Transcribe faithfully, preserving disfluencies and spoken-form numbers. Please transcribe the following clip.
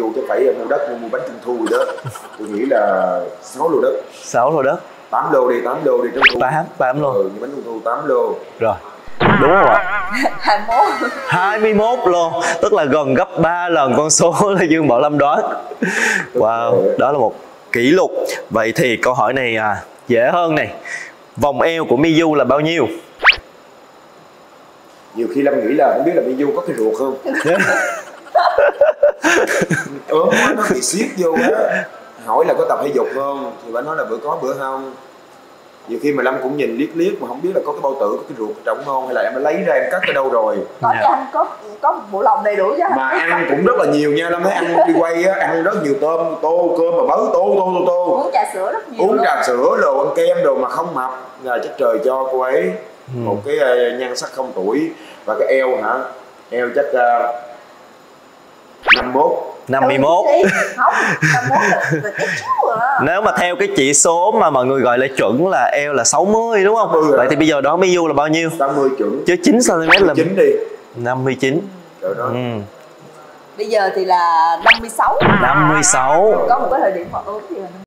Dù chứ phải mua đất mua, mua bánh trung thu rồi đó. Tôi nghĩ là sáu lô đất. sáu lô đất. tám lô đi, tám lô đi trung thu. tám, tám lô. Ừ, như bánh trung thu tám lô. Rồi. Đúng không ạ? hai mươi mốt. hai mươi mốt lô, tức là gần gấp ba lần con số là Dương Bảo Lâm đoán. Wow, đó là một kỷ lục. Vậy thì câu hỏi này à, dễ hơn này. Vòng eo của Miu là bao nhiêu? Nhiều khi Lâm nghĩ là không biết là Miu có cái ruột không? ốm quá nó bị siết vô á. Hỏi là có tập thể dục không thì bà nói là bữa có bữa không. Nhiều khi mà Lâm cũng nhìn liếc liếc mà không biết là có cái bao tử, có cái ruột trong không, hay là em đã lấy ra em cắt ở đâu rồi. Có cho anh có có một bộ lòng đầy đủ chứ. Mà ăn cũng rất là nhiều nha. Lâm thấy ăn đi quay á, ăn rất nhiều tôm tô cơm mà bới tô tô tô tô Uống trà sữa rất nhiều uống luôn. trà sữa đồ, ăn kem đồ mà không mập. Là chắc trời cho cô ấy ừ. một cái uh, nhan sắc không tuổi. Và cái eo hả, eo chắc uh, năm mươi mốt. năm mươi mốt. Không, năm mươi mốt là cái chú à. Nếu mà theo cái chỉ số mà mọi người gọi là chuẩn là eo là sáu mươi đúng không? Vậy thì bây giờ đó Miu là bao nhiêu? tám mươi chuẩn. Chứ chín xăng ti mét là chín đi. năm mươi chín. Trời đó. Ừ. Bây giờ thì là năm mươi sáu. năm mươi sáu. Có một cái thời điểm mà ốm thì là